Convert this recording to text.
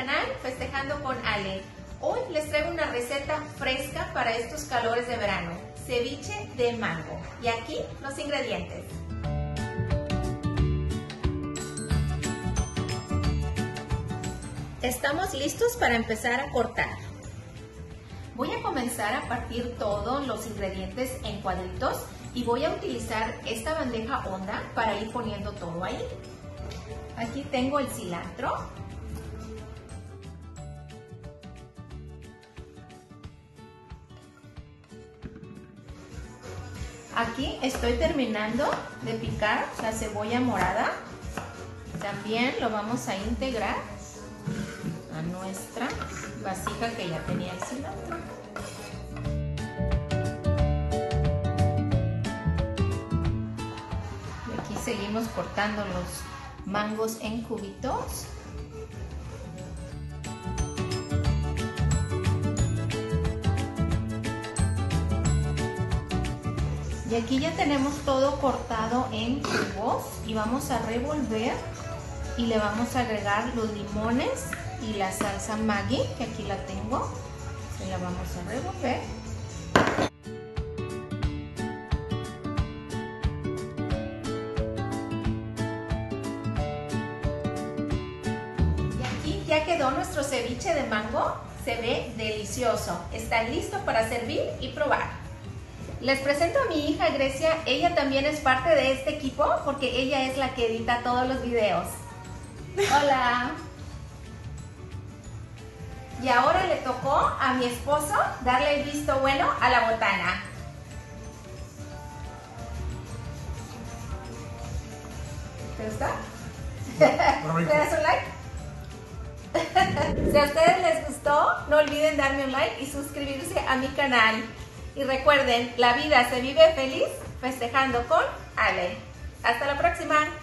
canal Festejando con Ale. Hoy les traigo una receta fresca para estos calores de verano, ceviche de mango. Y aquí los ingredientes. Estamos listos para empezar a cortar. Voy a comenzar a partir todos los ingredientes en cuadritos y voy a utilizar esta bandeja honda para ir poniendo todo ahí. Aquí tengo el cilantro. Aquí estoy terminando de picar la cebolla morada. También lo vamos a integrar a nuestra vasija que ya tenía el cilantro. Y aquí seguimos cortando los mangos en cubitos. Y aquí ya tenemos todo cortado en cubos y vamos a revolver y le vamos a agregar los limones y la salsa Maggi, que aquí la tengo, se la vamos a revolver. Y aquí ya quedó nuestro ceviche de mango, se ve delicioso, está listo para servir y probar. Les presento a mi hija Grecia, ella también es parte de este equipo porque ella es la que edita todos los videos. Hola. Y ahora le tocó a mi esposo darle el visto bueno a la botana. ¿Te gusta? ¿Le das un like? Si a ustedes les gustó, no olviden darme un like y suscribirse a mi canal. Y recuerden, la vida se vive feliz festejando con Ale. Hasta la próxima.